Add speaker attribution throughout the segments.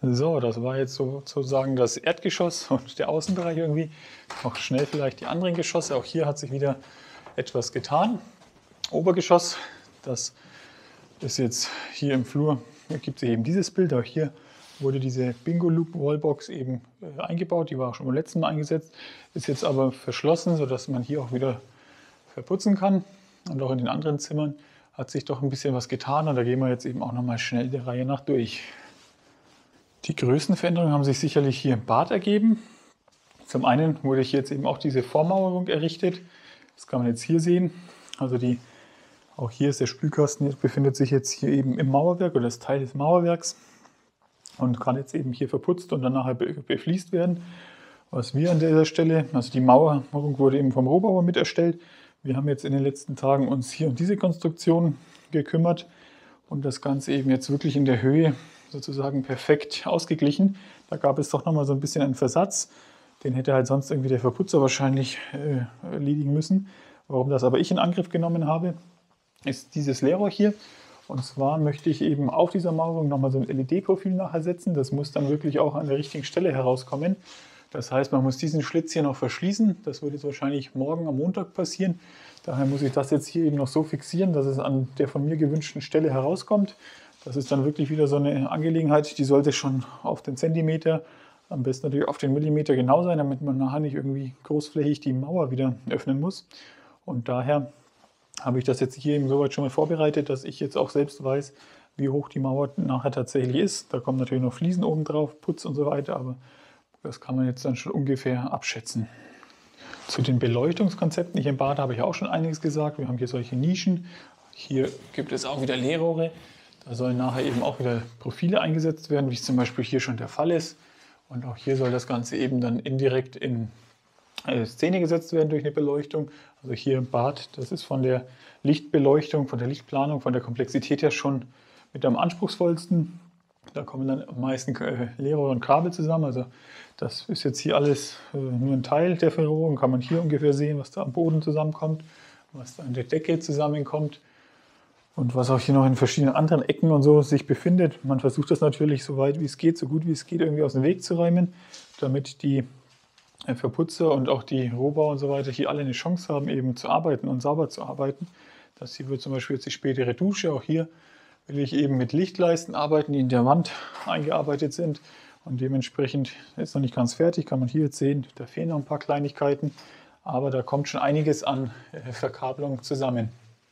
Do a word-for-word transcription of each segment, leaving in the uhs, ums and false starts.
Speaker 1: So, das war jetzt sozusagen das Erdgeschoss und der Außenbereich irgendwie. Noch schnell vielleicht die anderen Geschosse. Auch hier hat sich wieder etwas getan. Obergeschoss, das ist jetzt hier im Flur, hier gibt es eben dieses Bild. Auch hier wurde diese Bingo Loop Wallbox eben äh, eingebaut. Die war auch schon beim letzten Mal eingesetzt. Ist jetzt aber verschlossen, sodass man hier auch wieder verputzen kann. Und auch in den anderen Zimmern hat sich doch ein bisschen was getan. Und da gehen wir jetzt eben auch nochmal schnell der Reihe nach durch. Die größten Veränderungen haben sich sicherlich hier im Bad ergeben. Zum einen wurde hier jetzt eben auch diese Vormauerung errichtet. Das kann man jetzt hier sehen. Also die, auch hier ist der Spülkasten, jetzt befindet sich jetzt hier eben im Mauerwerk oder das Teil des Mauerwerks und kann jetzt eben hier verputzt und dann nachher befließt werden. Was wir an dieser Stelle, also die Mauerung wurde eben vom Rohbauer mit erstellt. Wir haben jetzt in den letzten Tagen uns hier um diese Konstruktion gekümmert und das Ganze eben jetzt wirklich in der Höhe sozusagen perfekt ausgeglichen. Da gab es doch noch mal so ein bisschen einen Versatz. Den hätte halt sonst irgendwie der Verputzer wahrscheinlich äh, erledigen müssen. Warum das aber ich in Angriff genommen habe, ist dieses Leerrohr hier. Und zwar möchte ich eben auf dieser Mauerung nochmal so ein L E D-Profil nachher setzen. Das muss dann wirklich auch an der richtigen Stelle herauskommen. Das heißt, man muss diesen Schlitz hier noch verschließen. Das wird jetzt wahrscheinlich morgen am Montag passieren. Daher muss ich das jetzt hier eben noch so fixieren, dass es an der von mir gewünschten Stelle herauskommt. Das ist dann wirklich wieder so eine Angelegenheit, die sollte schon auf den Zentimeter, am besten natürlich auf den Millimeter genau sein, damit man nachher nicht irgendwie großflächig die Mauer wieder öffnen muss. Und daher habe ich das jetzt hier eben soweit schon mal vorbereitet, dass ich jetzt auch selbst weiß, wie hoch die Mauer nachher tatsächlich ist. Da kommen natürlich noch Fliesen oben drauf, Putz und so weiter, aber das kann man jetzt dann schon ungefähr abschätzen. Zu den Beleuchtungskonzepten hier im Bad habe ich auch schon einiges gesagt. Wir haben hier solche Nischen. Hier gibt es auch wieder Leerrohre. Da sollen nachher eben auch wieder Profile eingesetzt werden, wie es zum Beispiel hier schon der Fall ist. Und auch hier soll das Ganze eben dann indirekt in Szene gesetzt werden durch eine Beleuchtung. Also hier im Bad, das ist von der Lichtbeleuchtung, von der Lichtplanung, von der Komplexität her schon mit am anspruchsvollsten. Da kommen dann am meisten Leerrohre und Kabel zusammen. Also das ist jetzt hier alles nur ein Teil der Verrohrung. Kann man hier ungefähr sehen, was da am Boden zusammenkommt, was da an der Decke zusammenkommt. Und was auch hier noch in verschiedenen anderen Ecken und so sich befindet. Man versucht das natürlich so weit wie es geht, so gut wie es geht, irgendwie aus dem Weg zu räumen, damit die Verputzer und auch die Rohbauer und so weiter hier alle eine Chance haben, eben zu arbeiten und sauber zu arbeiten. Das hier wird zum Beispiel jetzt die spätere Dusche. Auch hier will ich eben mit Lichtleisten arbeiten, die in der Wand eingearbeitet sind. Und dementsprechend ist noch nicht ganz fertig, kann man hier jetzt sehen. Da fehlen noch ein paar Kleinigkeiten, aber da kommt schon einiges an Verkabelung zusammen.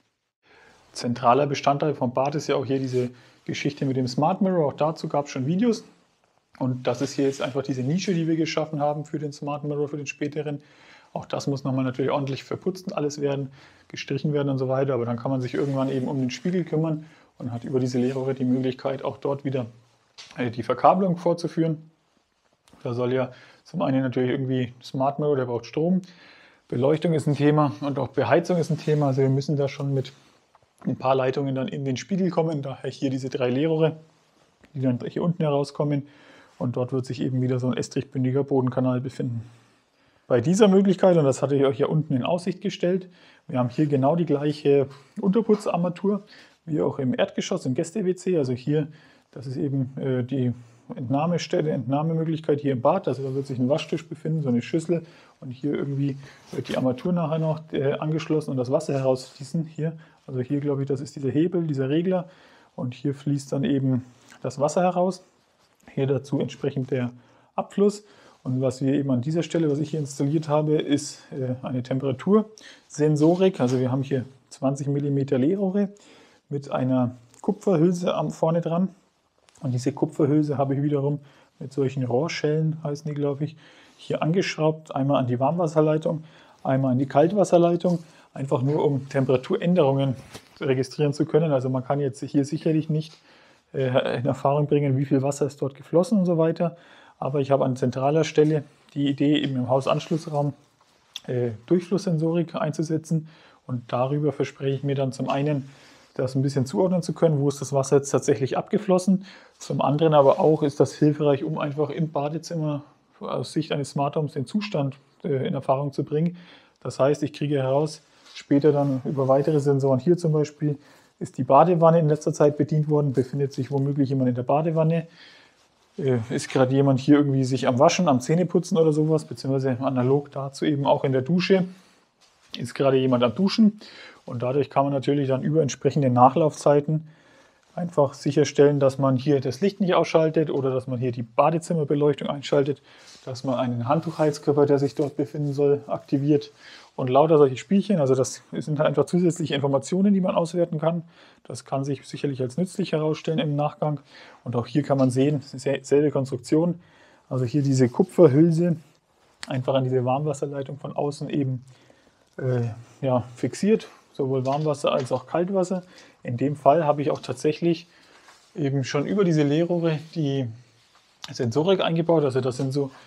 Speaker 1: Zentraler Bestandteil vom Bad ist ja auch hier diese Geschichte mit dem Smart Mirror. Auch dazu gab es schon Videos. Und das ist hier jetzt einfach diese Nische, die wir geschaffen haben für den Smart Mirror, für den späteren. Auch das muss nochmal natürlich ordentlich verputzt und alles werden, gestrichen werden und so weiter. Aber dann kann man sich irgendwann eben um den Spiegel kümmern und hat über diese Leerrohre die Möglichkeit, auch dort wieder die Verkabelung vorzuführen. Da soll ja zum einen natürlich irgendwie Smart Mirror, der braucht Strom. Beleuchtung ist ein Thema und auch Beheizung ist ein Thema. Also wir müssen da schon mit ein paar Leitungen dann in den Spiegel kommen, daher hier diese drei Leerrohre, die dann hier unten herauskommen und dort wird sich eben wieder so ein estrichbündiger Bodenkanal befinden. Bei dieser Möglichkeit, und das hatte ich euch ja unten in Aussicht gestellt, wir haben hier genau die gleiche Unterputzarmatur wie auch im Erdgeschoss, im Gäste-W C, also hier, das ist eben äh, die Entnahmestelle, Entnahmemöglichkeit hier im Bad, also da wird sich ein Waschtisch befinden, so eine Schüssel und hier irgendwie wird die Armatur nachher noch äh, angeschlossen und das Wasser herausfließen hier. Also hier glaube ich, das ist dieser Hebel, dieser Regler und hier fließt dann eben das Wasser heraus. Hier dazu entsprechend der Abfluss und was wir eben an dieser Stelle, was ich hier installiert habe, ist äh, eine Temperatursensorik. Also wir haben hier zwanzig Millimeter Leerrohre mit einer Kupferhülse am vorne dran. Und diese Kupferhülse habe ich wiederum mit solchen Rohrschellen, heißen die glaube ich, hier angeschraubt. Einmal an die Warmwasserleitung, einmal an die Kaltwasserleitung. Einfach nur, um Temperaturänderungen registrieren zu können. Also man kann jetzt hier sicherlich nicht äh, in Erfahrung bringen, wie viel Wasser ist dort geflossen und so weiter. Aber ich habe an zentraler Stelle die Idee, eben im Hausanschlussraum äh, Durchflusssensorik einzusetzen. Und darüber verspreche ich mir dann zum einen, das ein bisschen zuordnen zu können, wo ist das Wasser jetzt tatsächlich abgeflossen. Zum anderen aber auch ist das hilfreich, um einfach im Badezimmer aus Sicht eines Smart Homes den Zustand äh, in Erfahrung zu bringen. Das heißt, ich kriege heraus, später dann über weitere Sensoren, hier zum Beispiel, ist die Badewanne in letzter Zeit bedient worden, befindet sich womöglich jemand in der Badewanne. äh, ist gerade jemand hier irgendwie sich am Waschen, am Zähneputzen oder sowas, beziehungsweise analog dazu eben auch in der Dusche, ist gerade jemand am Duschen. Und dadurch kann man natürlich dann über entsprechende Nachlaufzeiten einfach sicherstellen, dass man hier das Licht nicht ausschaltet oder dass man hier die Badezimmerbeleuchtung einschaltet, dass man einen Handtuchheizkörper, der sich dort befinden soll, aktiviert und lauter solche Spielchen. Also das sind halt einfach zusätzliche Informationen, die man auswerten kann. Das kann sich sicherlich als nützlich herausstellen im Nachgang. Und auch hier kann man sehen, es ist dieselbe Konstruktion. Also hier diese Kupferhülse einfach an diese Warmwasserleitung von außen eben äh, ja, fixiert, sowohl Warmwasser als auch Kaltwasser. In dem Fall habe ich auch tatsächlich eben schon über diese Leerrohre die Sensorik eingebaut. Also das sind so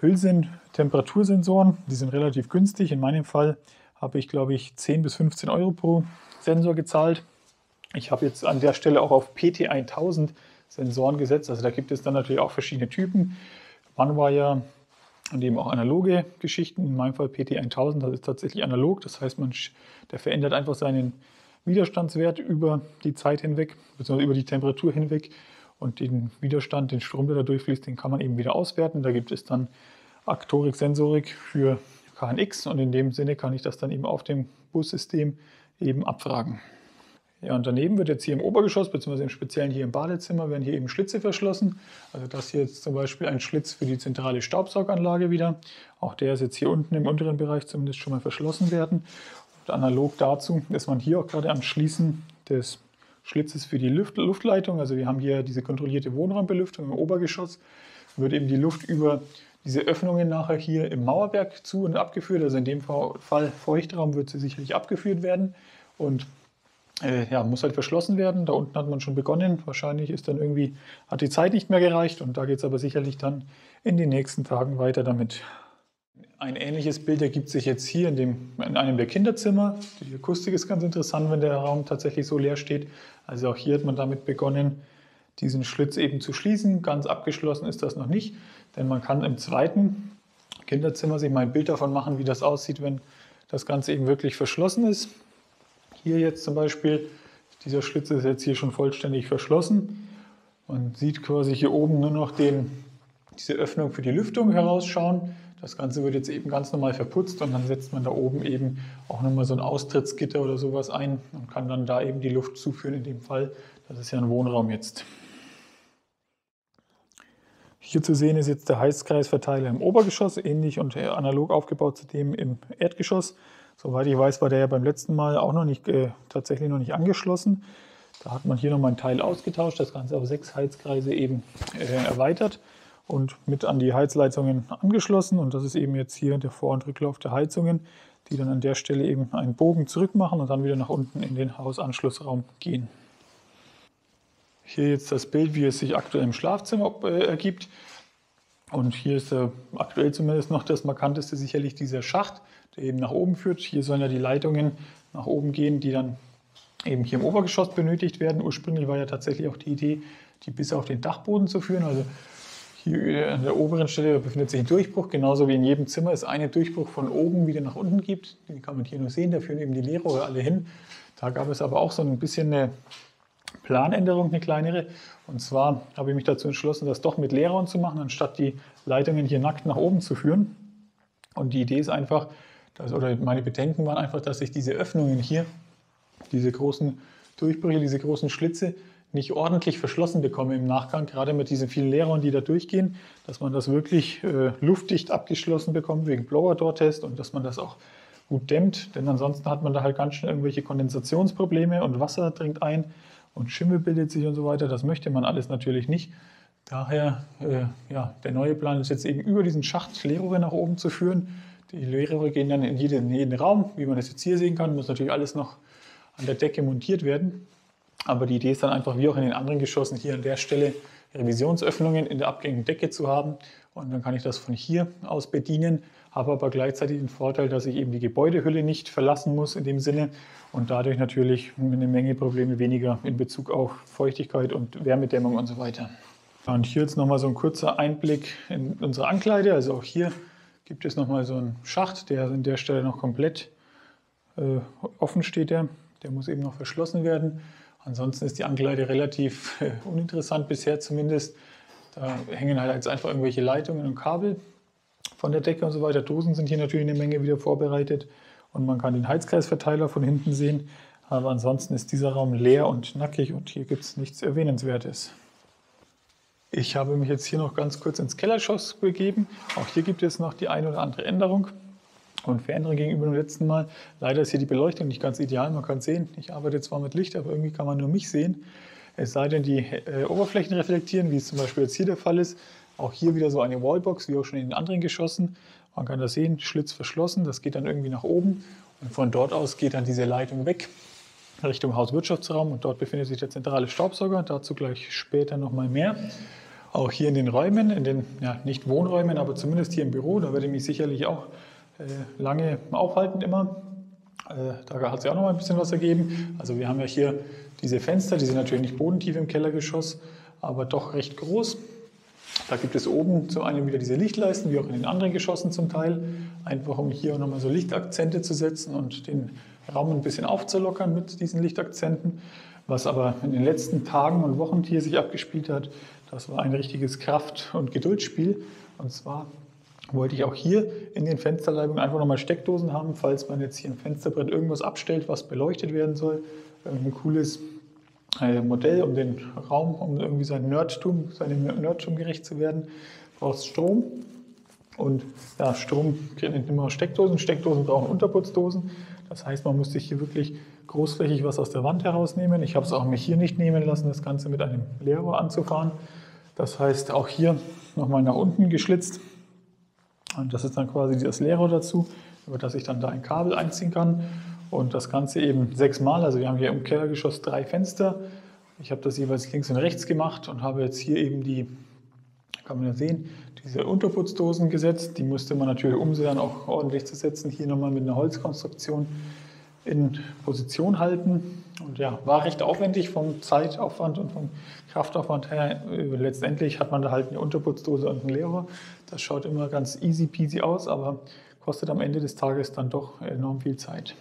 Speaker 1: Hülsen-Temperatursensoren, die sind relativ günstig. In meinem Fall habe ich, glaube ich, zehn bis fünfzehn Euro pro Sensor gezahlt. Ich habe jetzt an der Stelle auch auf P T tausend Sensoren gesetzt. Also da gibt es dann natürlich auch verschiedene Typen. One-Wire und eben auch analoge Geschichten. In meinem Fall P T tausend, das ist tatsächlich analog. Das heißt, man, der verändert einfach seinen Widerstandswert über die Zeit hinweg, beziehungsweise über die Temperatur hinweg. Und den Widerstand, den Strom, der da durchfließt, den kann man eben wieder auswerten. Da gibt es dann Aktorik, Sensorik für K N X und in dem Sinne kann ich das dann eben auf dem Bussystem eben abfragen. Ja, und daneben wird jetzt hier im Obergeschoss, beziehungsweise im Speziellen hier im Badezimmer, werden hier eben Schlitze verschlossen. Also das hier ist zum Beispiel ein Schlitz für die zentrale Staubsauganlage wieder. Auch der ist jetzt hier unten im unteren Bereich zumindest schon mal verschlossen werden. Und analog dazu ist man hier auch gerade am Schließen des Schlitzes für die Luft Luftleitung. Also wir haben hier diese kontrollierte Wohnraumbelüftung im Obergeschoss. Wird eben die Luft über diese Öffnungen nachher hier im Mauerwerk zu und abgeführt. Also in dem Fall Feuchtraum wird sie sicherlich abgeführt werden. Und Äh, ja, muss halt verschlossen werden. Da unten hat man schon begonnen. Wahrscheinlich ist dann irgendwie, hat die Zeit nicht mehr gereicht und da geht es aber sicherlich dann in den nächsten Tagen weiter damit. Ein ähnliches Bild ergibt sich jetzt hier in, dem, in einem der Kinderzimmer. Die Akustik ist ganz interessant, wenn der Raum tatsächlich so leer steht. Also auch hier hat man damit begonnen, diesen Schlitz eben zu schließen. Ganz abgeschlossen ist das noch nicht, denn man kann im zweiten Kinderzimmer sich mal ein Bild davon machen, wie das aussieht, wenn das Ganze eben wirklich verschlossen ist. Hier jetzt zum Beispiel, dieser Schlitz ist jetzt hier schon vollständig verschlossen. Man sieht quasi hier oben nur noch den, diese Öffnung für die Lüftung herausschauen. Das Ganze wird jetzt eben ganz normal verputzt und dann setzt man da oben eben auch nochmal so ein Austrittsgitter oder sowas ein und kann dann da eben die Luft zuführen in dem Fall. Das ist ja ein Wohnraum jetzt. Hier zu sehen ist jetzt der Heizkreisverteiler im Obergeschoss, ähnlich und analog aufgebaut zu dem im Erdgeschoss. Soweit ich weiß, war der ja beim letzten Mal auch noch nicht, äh, tatsächlich noch nicht angeschlossen. Da hat man hier nochmal ein Teil ausgetauscht, das Ganze auf sechs Heizkreise eben äh, erweitert und mit an die Heizleitungen angeschlossen. Und das ist eben jetzt hier der Vor- und Rücklauf der Heizungen, die dann an der Stelle eben einen Bogen zurück machen und dann wieder nach unten in den Hausanschlussraum gehen. Hier jetzt das Bild, wie es sich aktuell im Schlafzimmer äh, ergibt. Und hier ist äh, aktuell zumindest noch das Markanteste sicherlich dieser Schacht, der eben nach oben führt. Hier sollen ja die Leitungen nach oben gehen, die dann eben hier im Obergeschoss benötigt werden. Ursprünglich war ja tatsächlich auch die Idee, die bis auf den Dachboden zu führen. Also hier an der oberen Stelle befindet sich ein Durchbruch, genauso wie in jedem Zimmer es einen Durchbruch von oben wieder nach unten gibt. Den kann man hier nur sehen, da führen eben die Leerrohre alle hin. Da gab es aber auch so ein bisschen eine Planänderung, eine kleinere. Und zwar habe ich mich dazu entschlossen, das doch mit Leerrohren zu machen, anstatt die Leitungen hier nackt nach oben zu führen. Und die Idee ist einfach, dass, oder meine Bedenken waren einfach, dass ich diese Öffnungen hier, diese großen Durchbrüche, diese großen Schlitze nicht ordentlich verschlossen bekomme im Nachgang, gerade mit diesen vielen Leerrohren, die da durchgehen, dass man das wirklich äh, luftdicht abgeschlossen bekommt wegen Blower-Door-Test und dass man das auch gut dämmt, denn ansonsten hat man da halt ganz schnell irgendwelche Kondensationsprobleme und Wasser dringt ein und Schimmel bildet sich und so weiter. Das möchte man alles natürlich nicht. Daher, äh, ja, der neue Plan ist jetzt eben über diesen Schacht Leerrohre nach oben zu führen. Die Leerrohre gehen dann in jeden, in jeden Raum, wie man das jetzt hier sehen kann, muss natürlich alles noch an der Decke montiert werden. Aber die Idee ist dann einfach, wie auch in den anderen Geschossen, hier an der Stelle Revisionsöffnungen in der abgängigen Decke zu haben. Und dann kann ich das von hier aus bedienen, habe aber gleichzeitig den Vorteil, dass ich eben die Gebäudehülle nicht verlassen muss in dem Sinne und dadurch natürlich eine Menge Probleme weniger in Bezug auf Feuchtigkeit und Wärmedämmung und so weiter. Und hier jetzt nochmal so ein kurzer Einblick in unsere Ankleide. Also auch hier gibt es nochmal so einen Schacht, der an der Stelle noch komplett äh, offen steht. Der. der muss eben noch verschlossen werden. Ansonsten ist die Ankleide relativ äh, uninteressant bisher zumindest. Da hängen halt jetzt einfach irgendwelche Leitungen und Kabel von der Decke und so weiter. Dosen sind hier natürlich eine Menge wieder vorbereitet und man kann den Heizkreisverteiler von hinten sehen. Aber ansonsten ist dieser Raum leer und nackig und hier gibt es nichts Erwähnenswertes. Ich habe mich jetzt hier noch ganz kurz ins Kellergeschoss begeben. Auch hier gibt es noch die eine oder andere Änderung und Veränderung gegenüber dem letzten Mal. Leider ist hier die Beleuchtung nicht ganz ideal. Man kann sehen, ich arbeite zwar mit Licht, aber irgendwie kann man nur mich sehen. Es sei denn, die äh, Oberflächen reflektieren, wie es zum Beispiel jetzt hier der Fall ist. Auch hier wieder so eine Wallbox, wie auch schon in den anderen Geschossen. Man kann das sehen, Schlitz verschlossen, das geht dann irgendwie nach oben. Und von dort aus geht dann diese Leitung weg Richtung Hauswirtschaftsraum. Und dort befindet sich der zentrale Staubsauger. Dazu gleich später nochmal mehr. Auch hier in den Räumen, in den ja, nicht Wohnräumen, aber zumindest hier im Büro, da werde ich mich sicherlich auch äh, lange aufhalten immer. Äh, da hat es ja auch noch mal ein bisschen was ergeben. Also wir haben ja hier diese Fenster, die sind natürlich nicht bodentief im Kellergeschoss, aber doch recht groß. Da gibt es oben zum einen wieder diese Lichtleisten, wie auch in den anderen Geschossen zum Teil, einfach um hier nochmal so Lichtakzente zu setzen und den Raum ein bisschen aufzulockern mit diesen Lichtakzenten. Was aber in den letzten Tagen und Wochen hier sich abgespielt hat, das war ein richtiges Kraft- und Geduldsspiel. Und zwar wollte ich auch hier in den Fensterleibungen einfach nochmal Steckdosen haben, falls man jetzt hier im Fensterbrett irgendwas abstellt, was beleuchtet werden soll. Ein cooles äh, Modell, um den Raum, um irgendwie sein Nerdtum, seinem Nerdtum gerecht zu werden, braucht es Strom. Und ja, Strom kennt immer Steckdosen. Steckdosen brauchen Unterputzdosen. Das heißt, man muss sich hier wirklich großflächig was aus der Wand herausnehmen. Ich habe es auch mich hier nicht nehmen lassen, das Ganze mit einem Leerrohr anzufahren. Das heißt, auch hier nochmal nach unten geschlitzt. Und das ist dann quasi das Leerrohr dazu, über das ich dann da ein Kabel einziehen kann. Und das Ganze eben sechsmal. Also wir haben hier im Kellergeschoss drei Fenster. Ich habe das jeweils links und rechts gemacht und habe jetzt hier eben die, kann man ja sehen, diese Unterputzdosen gesetzt. Die musste man natürlich, um sie dann auch ordentlich zu setzen, hier nochmal mit einer Holzkonstruktion in Position halten. Und ja, war recht aufwendig vom Zeitaufwand und vom Kraftaufwand her. Letztendlich hat man da halt eine Unterputzdose und einen Leerrohr. Das schaut immer ganz easy peasy aus, aber kostet am Ende des Tages dann doch enorm viel Zeit.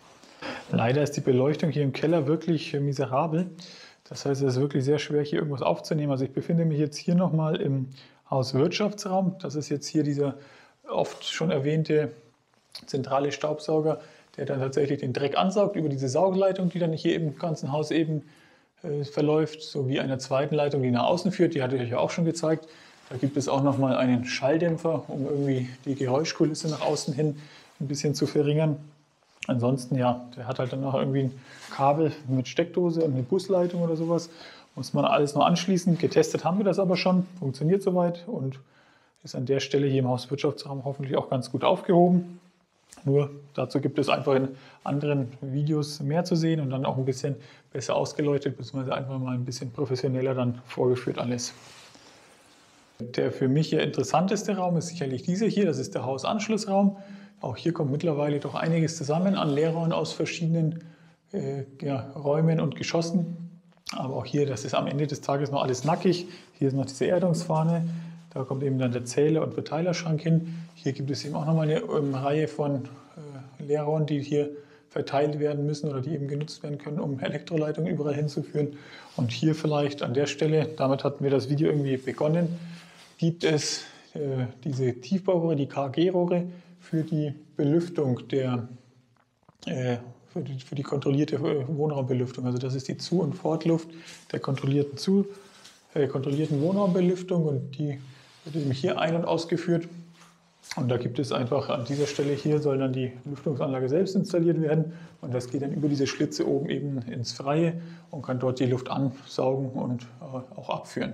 Speaker 1: Leider ist die Beleuchtung hier im Keller wirklich miserabel. Das heißt, es ist wirklich sehr schwer, hier irgendwas aufzunehmen. Also ich befinde mich jetzt hier nochmal im Hauswirtschaftsraum. Das ist jetzt hier dieser oft schon erwähnte zentrale Staubsauger, der dann tatsächlich den Dreck ansaugt über diese Saugleitung, die dann hier im ganzen Haus eben äh, verläuft, sowie einer zweiten Leitung, die nach außen führt. Die hatte ich euch ja auch schon gezeigt. Da gibt es auch nochmal einen Schalldämpfer, um irgendwie die Geräuschkulisse nach außen hin ein bisschen zu verringern. Ansonsten, ja, der hat halt dann noch irgendwie ein Kabel mit Steckdose und eine Busleitung oder sowas. Muss man alles noch anschließen. Getestet haben wir das aber schon, funktioniert soweit und ist an der Stelle hier im Hauswirtschaftsraum hoffentlich auch ganz gut aufgehoben. Nur dazu gibt es einfach in anderen Videos mehr zu sehen und dann auch ein bisschen besser ausgeleuchtet, beziehungsweise einfach mal ein bisschen professioneller dann vorgeführt alles. Der für mich hier interessanteste Raum ist sicherlich dieser hier, das ist der Hausanschlussraum. Auch hier kommt mittlerweile doch einiges zusammen an Leerräumen aus verschiedenen äh, ja, Räumen und Geschossen. Aber auch hier, das ist am Ende des Tages noch alles nackig. Hier ist noch diese Erdungsfahne, da kommt eben dann der Zähler- und Verteilerschrank hin. Hier gibt es eben auch nochmal eine ähm, Reihe von äh, Leerrohren, die hier verteilt werden müssen oder die eben genutzt werden können, um Elektroleitungen überall hinzuführen. Und hier vielleicht an der Stelle, damit hatten wir das Video irgendwie begonnen, gibt es äh, diese Tiefbaurohre, die K G-Rohre, für die Belüftung der, äh, für, die, für die kontrollierte Wohnraumbelüftung. Also das ist die Zu- und Fortluft der kontrollierten, Zu-, äh, kontrollierten Wohnraumbelüftung und die wird eben hier ein- und ausgeführt. Und da gibt es einfach an dieser Stelle hier soll dann die Lüftungsanlage selbst installiert werden und das geht dann über diese Schlitze oben eben ins Freie und kann dort die Luft ansaugen und äh, auch abführen.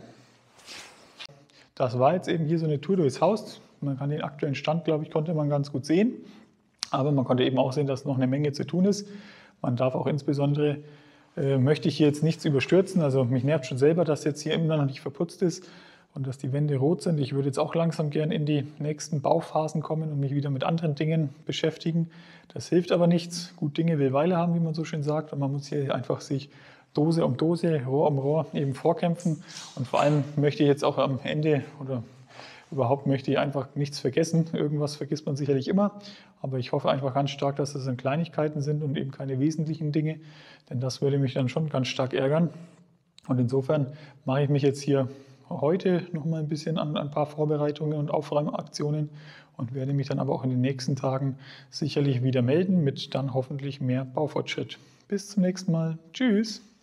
Speaker 1: Das war jetzt eben hier so eine Tour durchs Haus. Man kann den aktuellen Stand, glaube ich, konnte man ganz gut sehen. Aber man konnte eben auch sehen, dass noch eine Menge zu tun ist. Man darf auch insbesondere, äh, möchte ich hier jetzt nichts überstürzen. Also mich nervt schon selber, dass jetzt hier immer noch nicht verputzt ist und dass die Wände rot sind. Ich würde jetzt auch langsam gern in die nächsten Bauphasen kommen und mich wieder mit anderen Dingen beschäftigen. Das hilft aber nichts. Gut Dinge will Weile haben, wie man so schön sagt. Und man muss hier einfach sich Dose um Dose, Rohr um Rohr eben vorkämpfen. Und vor allem möchte ich jetzt auch am Ende oder überhaupt möchte ich einfach nichts vergessen. Irgendwas vergisst man sicherlich immer. Aber ich hoffe einfach ganz stark, dass es in Kleinigkeiten sind und eben keine wesentlichen Dinge. Denn das würde mich dann schon ganz stark ärgern. Und insofern mache ich mich jetzt hier heute noch mal ein bisschen an ein paar Vorbereitungen und Aufräumaktionen und werde mich dann aber auch in den nächsten Tagen sicherlich wieder melden mit dann hoffentlich mehr Baufortschritt. Bis zum nächsten Mal. Tschüss!